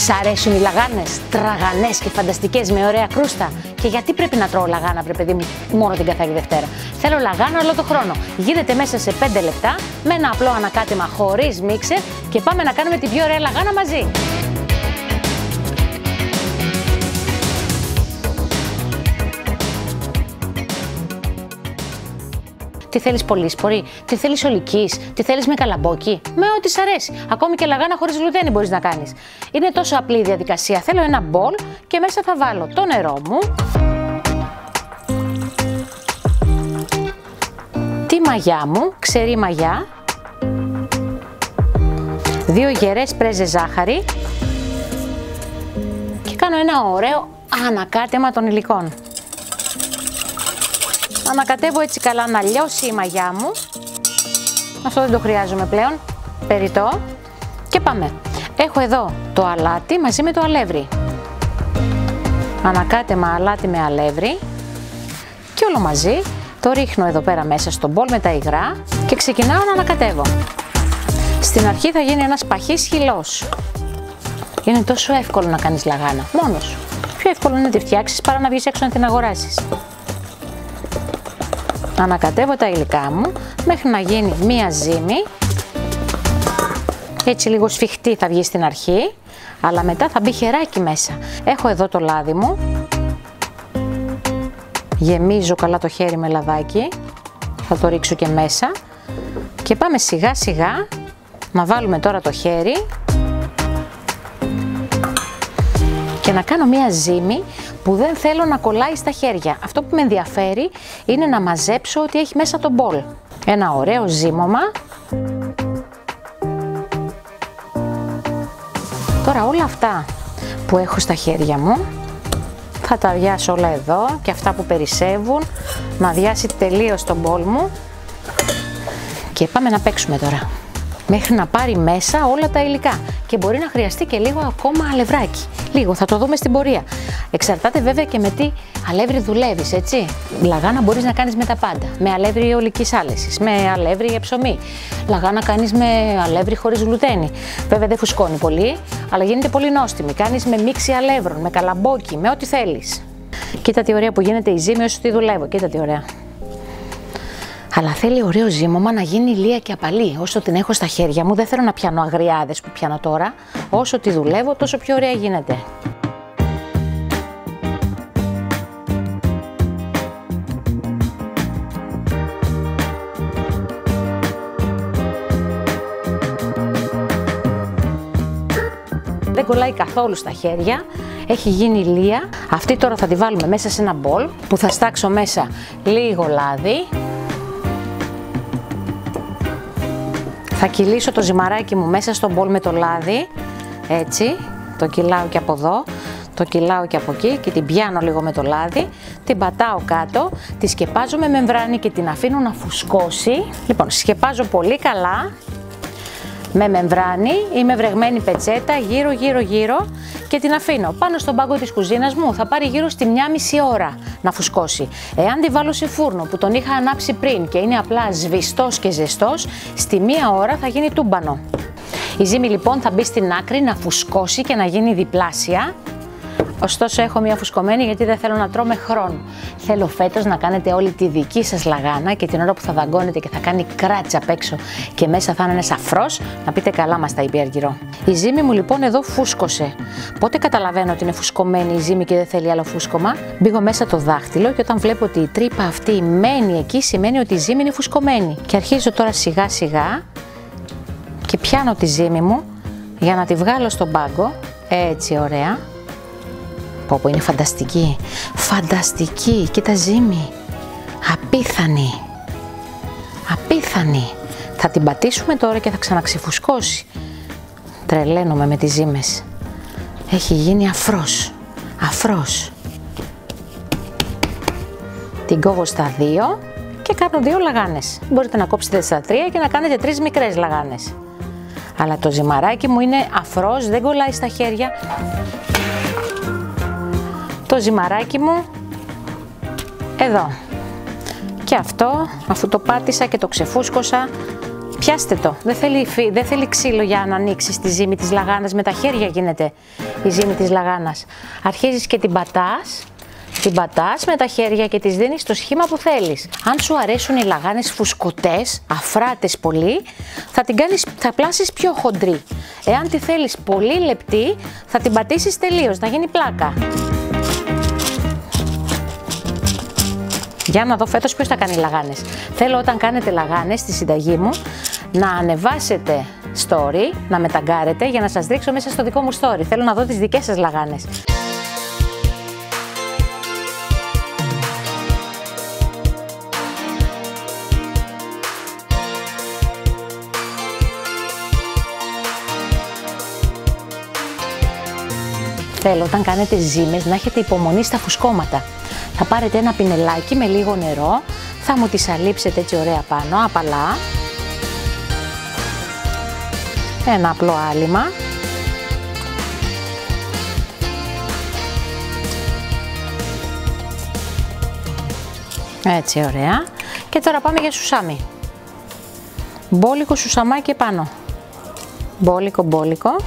Σ' αρέσουν οι λαγάνες, τραγανές και φανταστικές με ωραία κρούστα? Και γιατί πρέπει να τρώω λαγάνα, βρε παιδί μου, μόνο την καθαρή Δευτέρα? Θέλω λαγάνα όλο το χρόνο. Γίνεται μέσα σε 5 λεπτά με ένα απλό ανακάτεμα χωρίς μίξερ και πάμε να κάνουμε την πιο ωραία λαγάνα μαζί. Τι θέλεις πολύσπορη, τι θέλεις ολικής, τι θέλεις με καλαμπόκι, με ό,τι σ' αρέσει. Ακόμη και λαγάνα χωρίς γλουτένι μπορείς να κάνεις. Είναι τόσο απλή η διαδικασία. Θέλω ένα μπολ και μέσα θα βάλω το νερό μου, τη μαγιά μου, ξερή μαγιά, 2 γερές πρέζες ζάχαρη και κάνω ένα ωραίο ανακάτεμα των υλικών. Ανακατεύω έτσι καλά να λιώσει η μαγιά μου. Αυτό δεν το χρειάζομαι πλέον. Περιττό. Και πάμε. Έχω εδώ το αλάτι μαζί με το αλεύρι. Ανακάτεμα αλάτι με αλεύρι. Και όλο μαζί το ρίχνω εδώ πέρα μέσα στο μπολ με τα υγρά και ξεκινάω να ανακατεύω. Στην αρχή θα γίνει ένας παχύς χυλός. Είναι τόσο εύκολο να κάνεις λαγάνα. Μόνος σου. Πιο εύκολο είναι να τη φτιάξεις παρά να βγεις έξω να την αγοράσεις. Ανακατεύω τα υλικά μου μέχρι να γίνει μία ζύμη. Έτσι λίγο σφιχτή θα βγει στην αρχή, αλλά μετά θα μπει χεράκι μέσα. Έχω εδώ το λάδι μου. Γεμίζω καλά το χέρι με λαδάκι. Θα το ρίξω και μέσα. Και πάμε σιγά σιγά να βάλουμε τώρα το χέρι και να κάνω μία ζύμη που δεν θέλω να κολλάει στα χέρια. Αυτό που με ενδιαφέρει είναι να μαζέψω ό,τι έχει μέσα το μπολ. Ένα ωραίο ζύμωμα. Τώρα όλα αυτά που έχω στα χέρια μου θα τα αδειάσω όλα εδώ και αυτά που περισσεύουν να αδειάσει τελείως το μπολ μου και πάμε να παίξουμε τώρα. Μέχρι να πάρει μέσα όλα τα υλικά και μπορεί να χρειαστεί και λίγο ακόμα αλευράκι. Λίγο, θα το δούμε στην πορεία. Εξαρτάται βέβαια και με τι αλεύρι δουλεύεις, έτσι. Λαγάνα μπορείς να κάνεις με τα πάντα. Με αλεύρι ολικής άλεσης, με αλεύρι ψωμί. Λαγάνα κάνεις με αλεύρι χωρίς γλουτένι. Βέβαια δεν φουσκώνει πολύ, αλλά γίνεται πολύ νόστιμη. Κάνεις με μίξη αλεύρων, με καλαμπόκι, με ό,τι θέλεις. Κοίτα τι ωραία που γίνεται η ζύμη όσο τη δουλεύω. Κοίτα τι ωραία. Αλλά θέλει ωραίο ζύμωμα να γίνει ηλία και απαλή. Όσο την έχω στα χέρια μου, δεν θέλω να πιάνω αγριάδες που πιάνω τώρα. Όσο τη δουλεύω, τόσο πιο ωραία γίνεται. Δεν κολλάει καθόλου στα χέρια. Έχει γίνει ηλία. Αυτή τώρα θα τη βάλουμε μέσα σε ένα μπολ που θα στάξω μέσα λίγο λάδι. Θα κυλήσω το ζυμαράκι μου μέσα στο μπολ με το λάδι, έτσι, το κυλάω και από εδώ, το κυλάω και από εκεί και την πιάνω λίγο με το λάδι, την πατάω κάτω, τη σκεπάζω με μεμβράνη και την αφήνω να φουσκώσει. Λοιπόν, σκεπάζω πολύ καλά με μεμβράνη ή με βρεγμένη πετσέτα γύρω και την αφήνω πάνω στον πάγκο της κουζίνας μου. Θα πάρει γύρω στη 1,5 ώρα να φουσκώσει. Εάν τη βάλω σε φούρνο που τον είχα ανάψει πριν και είναι απλά σβηστός και ζεστός, στη 1 ώρα θα γίνει τούμπανο. Η ζύμη λοιπόν θα μπει στην άκρη να φουσκώσει και να γίνει διπλάσια. Ωστόσο έχω μία φουσκωμένη γιατί δεν θέλω να τρώω με χρόνο. Θέλω φέτος να κάνετε όλη τη δική σας λαγάνα και την ώρα που θα δαγκώνετε και θα κάνει κράτσα απ' έξω και μέσα θα είναι ένας αφρός, να πείτε καλά μας τα είπε η Αργυρό. Η ζύμη μου λοιπόν εδώ φούσκωσε. Πότε καταλαβαίνω ότι είναι φουσκωμένη η ζύμη και δεν θέλει άλλο φούσκωμα? Μπήγω μέσα το δάχτυλο και όταν βλέπω ότι η τρύπα αυτή μένει εκεί, σημαίνει ότι η ζύμη είναι φουσκωμένη. Και αρχίζω τώρα σιγά σιγά και πιάνω τη ζύμη μου για να τη βγάλω στον πάγκο, έτσι ωραία. Που είναι φανταστική, φανταστική, κοίτα ζύμη, απίθανη, απίθανη. Θα την πατήσουμε τώρα και θα ξαναξεφουσκώσει. Τρελαίνομαι με τις ζύμες. Έχει γίνει αφρός, αφρός. Την κόβω στα 2 και κάνω 2 λαγάνες. Μπορείτε να κόψετε στα 3 και να κάνετε 3 μικρές λαγάνες. Αλλά το ζυμαράκι μου είναι αφρός, δεν κολλάει στα χέρια. Το ζυμαράκι μου εδώ και αυτό, αφού το πάτησα και το ξεφούσκωσα, Πιάστε το, δεν θέλει ξύλο για να ανοίξεις τη ζύμη της λαγάνας, με τα χέρια γίνεται η ζύμη της λαγάνας. Αρχίζεις και την πατάς με τα χέρια και τις δίνεις το σχήμα που θέλεις. Αν σου αρέσουν οι λαγάνες φουσκωτές, αφράτες πολύ, θα πλάσεις πιο χοντρή. Εάν τη θέλεις πολύ λεπτή, θα την πατήσεις τελείως, να γίνει πλάκα. Για να δω φέτος ποιος θα κάνει λαγάνες. Θέλω όταν κάνετε λαγάνες στη συνταγή μου να ανεβάσετε story, να με ταγκάρετε για να σας δείξω μέσα στο δικό μου story. Θέλω να δω τις δικές σας λαγάνες. Θέλω όταν κάνετε ζύμες να έχετε υπομονή στα φουσκώματα. Θα πάρετε ένα πινελάκι με λίγο νερό, θα μου τις αλείψετε έτσι ωραία πάνω, απαλά. Ένα απλό άλυμα. Έτσι ωραία. Και τώρα πάμε για σουσάμι. Μπόλικο σουσαμάκι πάνω. Μπόλικο.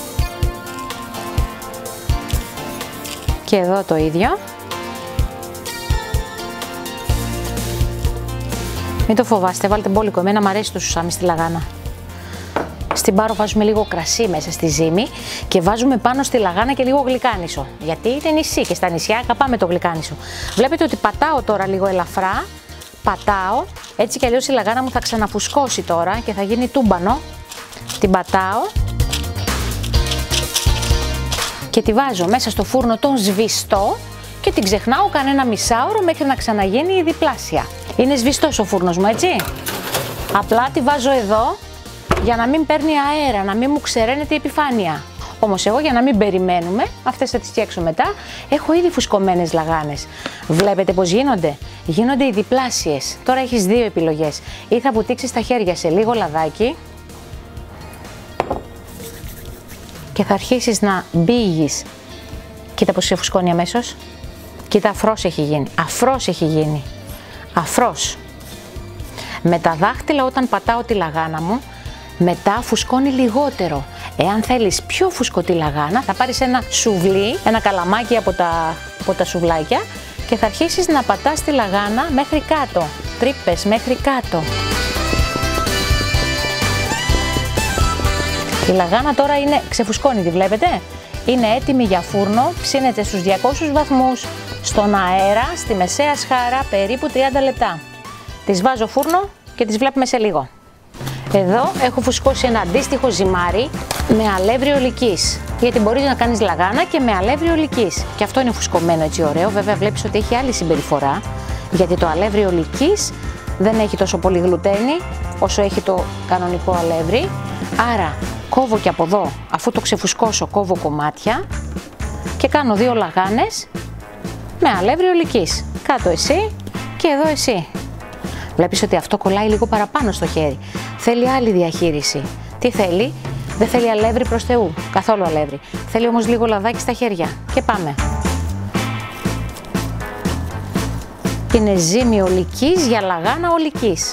Και εδώ το ίδιο. Μην το φοβάστε, βάλτε μπόλικο. Εμένα μου αρέσει το σουσάμι στη λαγάνα. Στην πάρο βάζουμε λίγο κρασί μέσα στη ζύμη και βάζουμε πάνω στη λαγάνα και λίγο γλυκάνισο. Γιατί είναι νησί και στα νησιά αγαπάμε το γλυκάνισο. Βλέπετε ότι πατάω τώρα λίγο ελαφρά. Πατάω, έτσι κι αλλιώς η λαγάνα μου θα ξαναφουσκώσει τώρα και θα γίνει τούμπανο. Την πατάω και τη βάζω μέσα στο φούρνο τον σβηστό και την ξεχνάω κανένα μισάωρο μέχρι να ξαναγίνει η διπλάσια. Είναι σβηστός ο φούρνος μου, έτσι. Απλά τη βάζω εδώ για να μην παίρνει αέρα, να μην μου ξεραίνεται η επιφάνεια. Όμως εγώ για να μην περιμένουμε, αυτές θα τις φτιάξω μετά, έχω ήδη φουσκωμένες λαγάνες. Βλέπετε πως γίνονται. Γίνονται οι διπλάσιες. Τώρα έχεις δύο επιλογές. Ή θα βουτήξεις τα χέρια σε λίγο λαδάκι και θα αρχίσεις να μπήγεις. Κοίτα πως σε φουσκώνει αμέσως. Κοίτα, αφρός έχει γίνει. Αφρός έχει γίνει. Αφρός. Με τα δάχτυλα όταν πατάω τη λαγάνα μου, μετά φουσκώνει λιγότερο. Εάν θέλεις πιο φουσκωτή λαγάνα, θα πάρεις ένα σουβλί, ένα καλαμάκι από τα σουβλάκια και θα αρχίσεις να πατάς τη λαγάνα μέχρι κάτω. Τρύπες μέχρι κάτω. Η λαγάνα τώρα είναι ξεφουσκώνει, τη βλέπετε? Είναι έτοιμη για φούρνο, ψήνεται στους 200 βαθμούς, στον αέρα, στη μεσαία σχάρα, περίπου 30 λεπτά. Τις βάζω φούρνο και τις βλέπουμε σε λίγο. Εδώ έχω φουσκώσει ένα αντίστοιχο ζυμάρι με αλεύρι ολικής. Γιατί μπορείς να κάνεις λαγάνα και με αλεύρι ολικής. Και αυτό είναι φουσκωμένο έτσι ωραίο. Βέβαια βλέπεις ότι έχει άλλη συμπεριφορά. Γιατί το αλεύρι ολικής δεν έχει τόσο πολύ γλουτένι όσο έχει το κανονικό αλεύρι. Άρα κόβω και από εδώ, αφού το ξεφουσκώσω, κόβω κομμάτια και κάνω δύο λαγάνες με αλεύρι ολικής. Κάτω εσύ και εδώ εσύ. Βλέπεις ότι αυτό κολλάει λίγο παραπάνω στο χέρι. Θέλει άλλη διαχείριση. Τι θέλει? Δεν θέλει αλεύρι προς Θεού. Καθόλου αλεύρι. Θέλει όμως λίγο λαδάκι στα χέρια. Και πάμε. Είναι ζύμη ολικής για λαγάνα ολικής.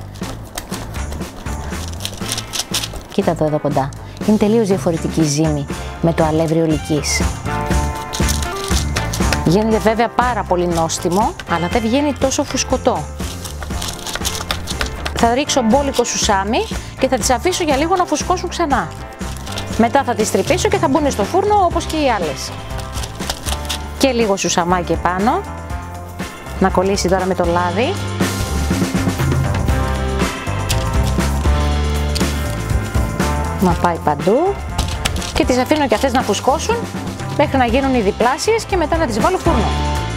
Κοίτα το εδώ κοντά. Είναι τελείως διαφορετική ζύμη με το αλεύρι ολικής. Γίνεται βέβαια πάρα πολύ νόστιμο, αλλά δεν βγαίνει τόσο φουσκωτό. Θα ρίξω μπόλικο σουσάμι και θα τις αφήσω για λίγο να φουσκώσουν ξανά. Μετά θα τις τρυπήσω και θα μπουν στο φούρνο όπως και οι άλλες. Και λίγο σουσαμάκι επάνω, να κολλήσει τώρα με το λάδι. Να πάει παντού και τις αφήνω και αυτές να φουσκώσουν μέχρι να γίνουν οι διπλάσιες και μετά να τις βάλω φούρνο.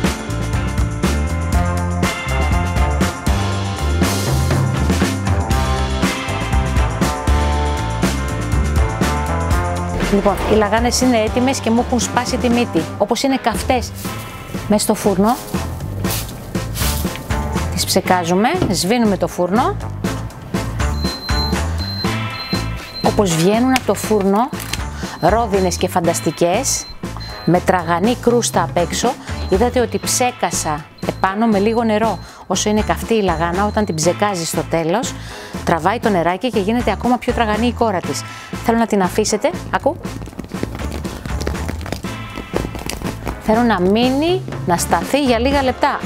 Λοιπόν, οι λαγάνες είναι έτοιμες και μου έχουν σπάσει τη μύτη, όπως είναι καυτές μέσα στο φούρνο. Τις ψεκάζουμε, σβήνουμε το φούρνο. Όπως βγαίνουν από το φούρνο, ρόδινες και φανταστικές, με τραγανή κρούστα απ' έξω. Είδατε ότι ψέκασα επάνω με λίγο νερό. Όσο είναι καυτή η λαγάνα, όταν την ψεκάζει στο τέλος, τραβάει το νεράκι και γίνεται ακόμα πιο τραγανή η κόρα της. Θέλω να την αφήσετε, ακού. Θέλω να μείνει, να σταθεί για λίγα λεπτά.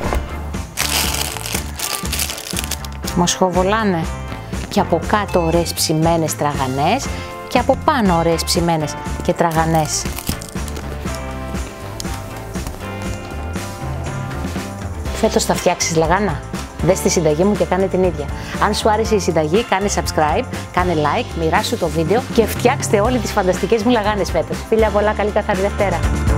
Μοσχοβολάνε και από κάτω ωραίες ψημένες τραγανές και από πάνω ωραίες ψημένες και τραγανές. Φέτος θα φτιάξεις λαγάνα? Δες τη συνταγή μου και κάνε την ίδια. Αν σου άρεσε η συνταγή, κάνε subscribe, κάνε like, μοιράσου το βίντεο και φτιάξτε όλοι τις φανταστικές μου λαγάνες φέτος. Φίλια πολλά, καλή καθαρή Δευτέρα.